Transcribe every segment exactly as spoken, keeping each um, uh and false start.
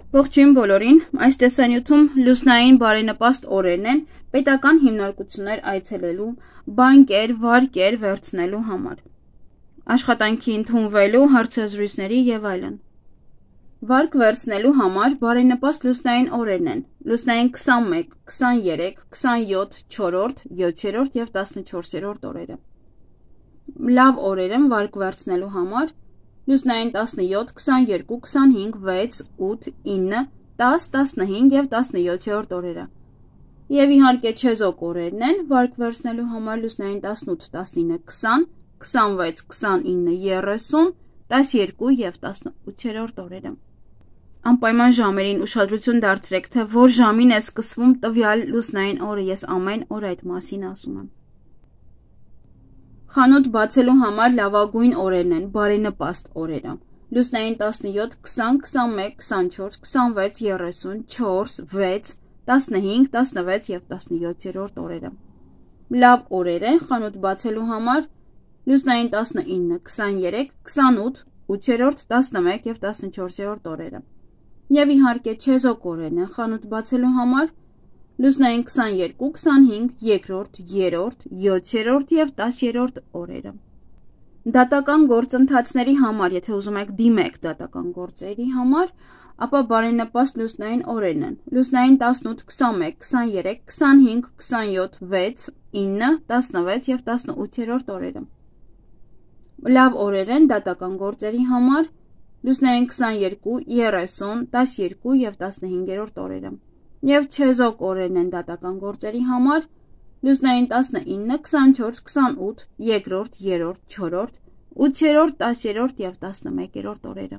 Ողջույն բոլորին, այս տեսանյութում լուսնային բարենպաստ օրերն են պետական հիմնարկություններ այցելելու, բանկեր, վարկեր վերցնելու համար, աշխատանքի ընդունվելու, հարցազրույցների և այլն։ Վարկ վերցնելու համար բարենպաստ լուսնային օրերն են, լուսնային քսանմեկ, քսաներեք, քսանյոթ, չորրորդ, յոթերորդ և տասնչորսերորդ օրերը։ Լավ օրեր են վարկ վերցնելու համար լուսնային տասնյոթ, քսաներկու, քսանհինգ, վեց, ութ, ինը, դաս, տասնհինգ և տասնյոթերորդ օրերը։ Եվ իհարկե չեզոք օրերն են վարկ վերցնելու համար լուսնային տասնութ, տասնինը, քսան, քսանվեց, քսանինը, երեսուն, տասներկու և տասնութերորդ օրերը։ Անպայման ժամերին ուշադրություն դարձրեք, թե որ ժամին է սկսվում տվյալ լուսնային օրը, ես ամեն օր այդ մասին ասում եմ։ Խանութ բացելու համար լավագույն օրերն են, բարենպաստ օրերը։ Լուսնային տասնյոթ, քսան, քսանմեկ, քսանչորս, քսանվեց, երեսուն, չորս, վեց, տասնհինգ, տասնվեց և տասնյոթերորդ օրերը։ Լավ օրեր են խանութ բացելու համար լուսնային տասնինը, քսաներեք, քսանութ, ութերորդ, տասնմեկ և տասնչորսերորդ օրերը։ Եվ իհարկե չեզոք օրերն են խանութ բացելու համար լուսնային քսաներկու, քսանհինգ, երկրորդ, երրորդ, յոթերորդ և տասերորդ օրերը։ Դատական գործընթացների համար, եթե ուզում եք դիմեք դատական գործերի համար, ապա բարենպաստ լուսնային օրերն են։ Լուսնային տասնութ, քսանմեկ, քսաներեք, քսանհինգ, քսանյոթ, վեց, ինը, տասնվեց և տասնութերորդ օրերը։ Լավ օրեր են դատական գործերի համար լուսնային քսաներկու, երեսուն, տասներկու և տասնհինգերորդ օրերը։ Եվ չեզոք օրերն են դատական գործերի համար լուսնային տասնինը, քսանչորս, քսանութ, երկրորդ, երրորդ, չորրորդ, ութերորդ, տասերորդ և տասնմեկերորդ օրերը։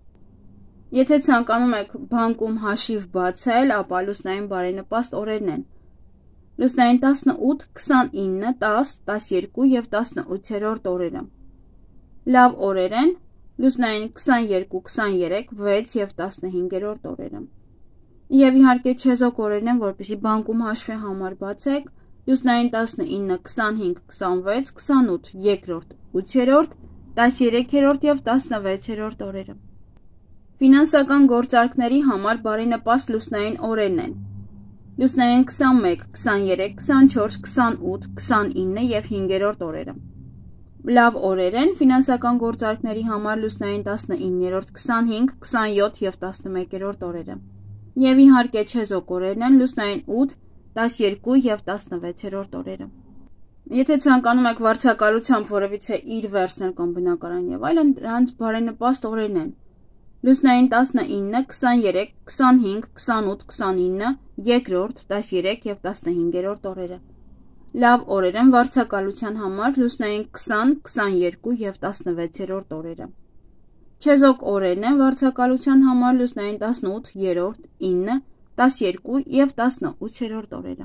Եթե ցանկանում եք բանկում հաշիվ բացել, ապա լուսնային բարենպաստ օրերն են։ Լուսնային տասնութ, քսանինը, տաս, տասներկու և տասնութերորդ օրերը։ Լավ օրեր են լուսնային քսաներկու, քսաներեք, վեց և տասնհինգերորդ օրերը։ Եվ իհարկե չեզոք օրերն են, որպեսզի բանկում հաշվի համար բացեք, լուսնային տասնինը, քսանհինգ, քսանվեց, քսանութ, երկրորդ, ութերորդ, տասներեքերորդ և տասնվեցերորդ օրերը։ Ֆինանսական գործարքների համար բարենպաստ լուսնային օրերն են։ Լուսնային քսանմեկ, քսաներեք, քսանչորս, քսանութ, քսանինը և հինգերորդ օրերը։ Լավ օրեր են ֆինանսական գործարքների համար լուսնային տասնիններորդ, քսանհինգ, քսանյոթ և տասնմեկերորդ օրերը։ Եվ իհարկե չեզոք օրերն են լուսնային ութ, տասներկու և տասնվեցերորդ օրերը։ Եթե ցանկանում եք վարձակալությամբ որևիցե իր վերցնել կամ բնակարան և այլն, դրանց բարենպաստ օրերն են։ Լուսնային տասնինը, քսաներեք, քսանհինգ, քսանութ, քսանինը, երկրորդ, տասներեք և տասնհինգերորդ օրերը։ Լավ օրեր են վարձակալության համար լուսնային քսան, քսաներկու և տասնվեցերորդ օրերը։ Չեզոք օրերն են վարձակալության համար լուսնային տասնութ, երրորդ, ինը, տասներկու և տասնութերորդ օրերը։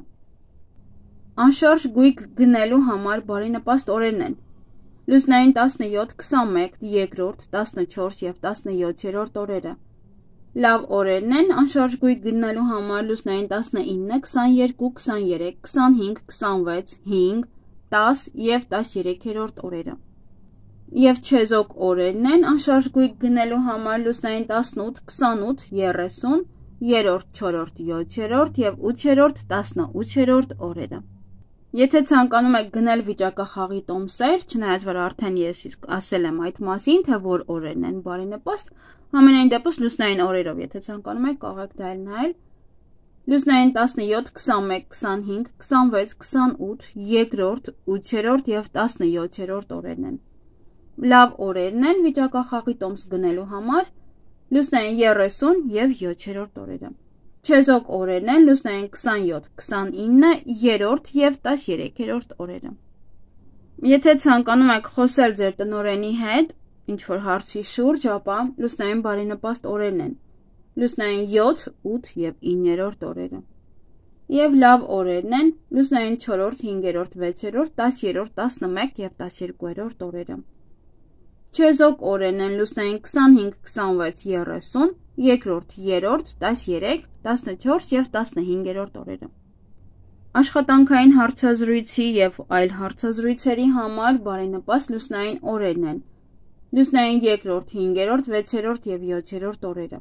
Անշարժ գույք գնելու համար բարենպաստ օրերն են։ Լուսնային տասնյոթ, քսանմեկ, երկրորդ, տասնչորս և տասնյոթերորդ օրերը։ Լավ օրերն են անշարժ գույք գնելու համար լուսնային տասնինը, քսաներկու, քսաներեք, քսանհինգ, քսանվեց, հինգ, տաս և տասներեքերորդ օրերը։ Եվ չեզոք օրերն են անշարժ գույք գնելու համար լուսնային տասնութ, քսանութ, երեսուն, երրորդ, չորրորդ, յոթերորդ և ութերորդ, տասնութերորդ օրերը։ Եթե ցանկանում եք գնել վիճակախաղի տոմսեր, չնայած որ արդեն ես իսկ ասել եմ այդ մասին, թե որ օրերն են բարենպաստ, համենայն դեպս լուսնային օրերով, եթե ցանկանում եք, կարող եք դա նայել։ Լուսնային տասնյոթ, քսանմեկ, քսանհինգ, քսանվեց, քսանութ, երկրորդ, ութերորդ և տասնյոթերորդ օրերն են։ Լավ օրերն են վիճակախաղի տոմս գնելու համար լուսնային երեսուն և յոթերորդ օրերը։ Չեզոք օրերն են լուսնային քսանյոթ, քսանինը, երրորդ և տասներեքերորդ օրերը։ Եթե ցանկանում եք խոսել ձեր տնօրենի հետ ինչ-որ հարցի շուրջ, ապա լուսնային բարենպաստ օրերն են։ Լուսնային յոթ, ութ և իններորդ օրերը։ Եվ լավ օրերն են լուսնային չորրորդ, հինգերորդ, վեցերորդ, տասերորդ, տասնմեկ և տասներկուերորդ օրերը։ Չեզոք օրերն են լուսնային քսանհինգ, քսանվեց, երեսուն, երկրորդ, երրորդ, տասներեք, տասնչորս և տասնհինգերորդ օրերը։ Աշխատանքային հարցազրույցի և այլ հարցազրույցերի համար բարենպաստ լուսնային օրերն են։ Լուսնային երկրորդ, հինգերորդ, վեցերորդ և յոթերորդ օրերը։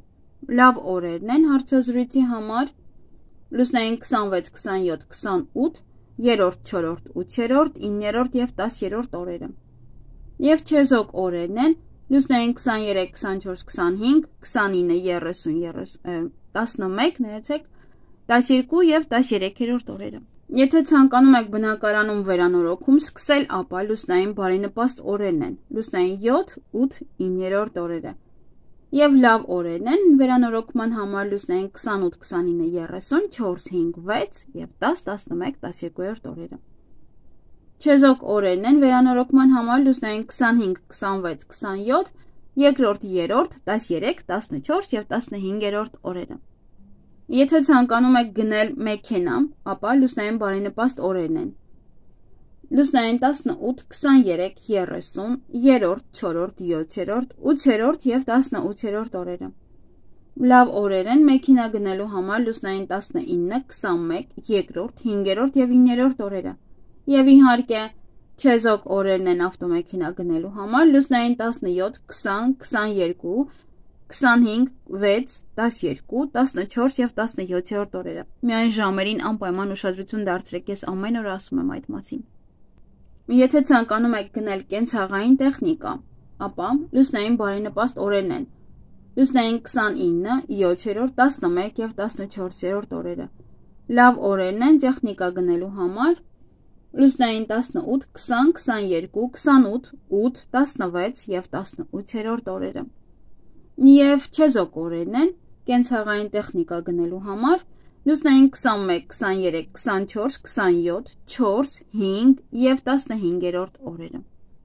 Լավ օրերն են հարցազրույցի համար լուսնային քսանվեց, քսանյոթ, քսանութ, երրորդ, չորրորդ, ութերորդ, իններորդ եւ տասերորդ օրերը։ Եվ չեզոք օրերն են լուսնային քսաներեք, քսանչորս, քսանհինգ, քսանինը, երեսուն, տասնմեկ, նայեցեք, տասներկու եւ տասներեքերորդ օրերը։ Եթե ցանկանում եք բնակարանում վերանորոգում սկսել, ապա լուսնային բարենպաստ օրերն են լուսնային յոթ, ութ, իններորդ օրերը։ Եվ լավ օրերն են վերանորոգման համար լուսնային քսանութ, քսանինը, երեսուն, չորս, հինգ, վեց եւ տաս, տասնմեկ, տասներկուերորդ օրերը։ Չեզոք օրերն են վերանորոգման համար լուսնային քսանհինգ, քսանվեց, քսանյոթ, երկրորդ, երրորդ, տասներեք, տասնչորս եւ տասնհինգերորդ օրերը։ Եթե ցանկանում եք գնել մեքենա, ապա լուսնային բարենպաստ օրերն են լուսնային տասնութ, քսաներեք, երեսուն, երրորդ, չորրորդ, յոթերորդ, ութերորդ եւ տասնութերորդ օրերը։ Լավ օրեր են մեքենա գնելու համար լուսնային տասնինը, քսանմեկ, երկրորդ, հինգերորդ եւ իններորդ օրերը։ Եվ իհարկե չեզոք օրերն են ավտոմեքենա գնելու համար լուսնային տասնյոթ, քսան, քսաներկու, քսանհինգ, վեց, տասներկու, տասնչորս եւ տասնյոթերորդ օրերը։ Միայն ժամերին անպայման ուշադրություն դարձրեք, ես ամեն օր ասում եմ այդ մասին։ Եթե ցանկանում եք գնել կենցաղային տեխնիկա, ապա լուսնային բարենպաստ օրերն են լուսնային քսանինը, յոթերորդ, տասնմեկ եւ տասնչորսերորդ օրերը։ Լավ օրերն են տեխնիկա գնելու համար լուսնային տասնութ, քսան, քսաներկու, քսանութ, ութ, տասնվեց եւ տասնութերորդ օրերը։ Եվ չեզոք օրերն են կենցաղային տեխնիկա գնելու համար լուսնային քսանմեկ, քսաներեք, քսանչորս, քսանյոթ, չորս, հինգ եւ տասնհինգերորդ օրերը։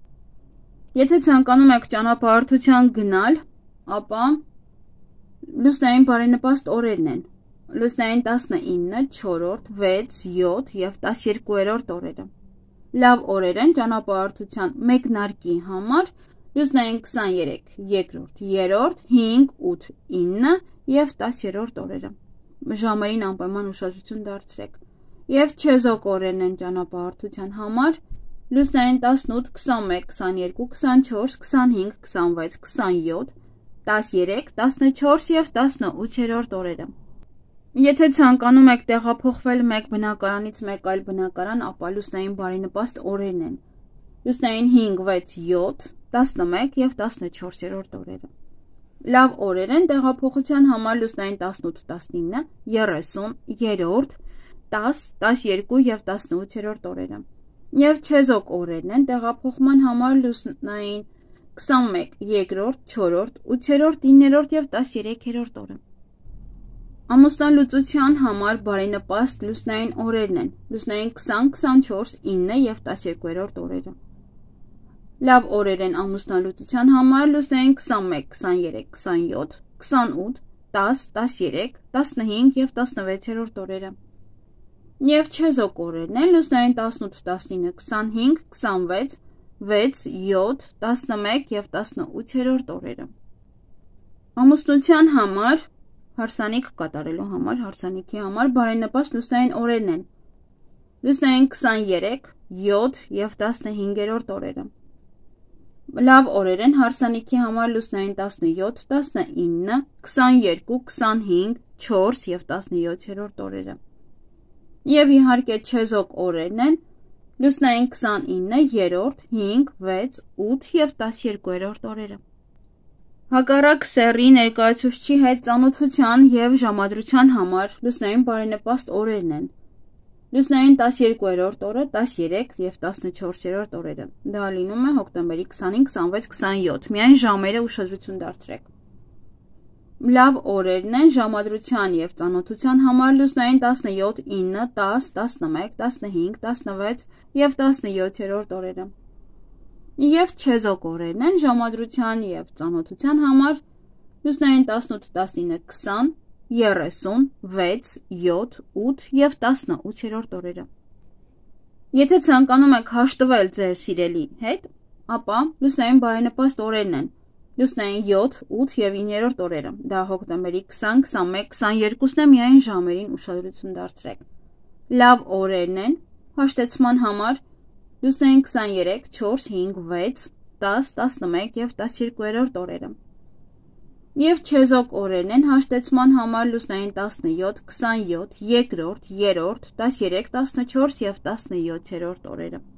Եթե ցանկանում եք ճանապարհորդության գնալ, ապա լուսնային բարենպաստ օրերն են լուսնային տասնինը, չորրորդ, վեց, յոթ եւ տասներկուերորդ օրերը։ Լավ օրեր են ճանապարհորդության մեկնարկի համար լուսնային քսաներեք, երկրորդ, երրորդ, հինգ, ութ, ինը եւ տասերորդ օրերը։ Ժամերին անպայման ուշադրություն դարձրեք։ Եվ չեզոք օրերն են ճանապարհորդության համար լուսնային տասնութ, քսանմեկ, քսաներկու, քսանչորս, քսանհինգ, քսանվեց, քսանյոթ, տասներեք, տասնչորս եւ տասնութերորդ օրերը։ Եթե ցանկանում եք տեղափոխվել մեկ բնակարանից մեկ այլ բնակարան, ապա լուսնային բարենպաստ օրերն են լուսնային հինգ, վեց, յոթ, տասնմեկ եւ տասնչորսերորդ օրերը։ Լավ օրեր են տեղափոխության համար լուսնային տասնութ, տասնինը, երեսուն, երրորդ, տաս, տասներկու եւ տասնութերորդ օրերը։ Եվ չեզոք օրերն են տեղափոխման համար լուսնային քսանմեկ, երկրորդ, չորրորդ, ութերորդ, իններորդ եւ տասներեքերորդ օրը։ Ամուսնալուծության համար բարենպաստ լուսնային օրերն են լուսնային քսան, քսանչորս, ինը եւ տասներկուերորդ օրերը։ Լավ օրեր են ամուսնալուծության համար լուսնային քսանմեկ, քսաներեք, քսանյոթ, քսանութ, տաս, տասներեք, տասնհինգ եւ տասնվեցերորդ օրերը։ Եվ չեզոք օրերն են լուսնային տասնութ, տասնինը, քսանհինգ, քսանվեց, վեց, յոթ, տասնմեկ եւ տասնութերորդ օրերը։ Ամուսնության համար հարսանիք կատարելու համար հարսանիքի համար բարենպաստ լուսնային օրերն են լուսնային քսաներեք, յոթ եւ տասնհինգերորդ օրերը։ Լավ օրեր են հարսանիքի համար լուսնային տասնյոթ, տասնինը, քսաներկու, քսանհինգ, չորս եւ տասնյոթերորդ օրերը։ Եվ իհարկե չեզոք օրերն են լուսնային քսանինը, երրորդ, հինգ, վեց, ութ եւ տասներկուերորդ օրերը։ Հակառակ սեռի ներկայացուցչի հետ ծանոթության եւ ժամադրության համար լուսնային բարենպաստ օրերն են լուսնային տասներկուերորդ օրը, տասներեք եւ տասնչորսերորդ օրերը։ Դա լինում է հոկտեմբերի քսանհինգ, քսանվեց, քսանյոթ։ Միայն ժամերը ուշադրություն դարձրեք։ Լավ օրերն են ժամադրության եւ ծանոթության համար լուսնային տասնյոթ, ինը, տաս, տասնմեկ, տասնհինգ, տասնվեց եւ տասնյոթերորդ օրերը։ Եվ չեզոք օրերն են ժամադրության եւ ծանոթության համար լուսնային տասնութ, տասնինը, քսան, երեսուն, վեց, յոթ, ութ եւ տասնութերորդ օրերը։ Եթե ցանկանում եք հաշտվել ձեր սիրելի հետ, ապա լուսնային բարենպաստ օրերն են լուսնային յոթ, ութ եւ իններորդ օրերը։ Դա հոկտեմբերի քսան, քսանմեկ, քսաներկուսն է, միայն ժամերին ուշադրություն դարձրեք։ Լավ օրերն են հաշտեցման համար լուսնային քսաներեք, չորս, հինգ, վեց, տաս, տասնմեկ եւ տասներկուերորդ օրերը։ Եվ չեզոք օրերն են հաշտեցման համար լուսնային տասնյոթ, քսանյոթ, երկրորդ, երրորդ, տասներեք, տասնչորս և տասնյոթերորդ օրերը։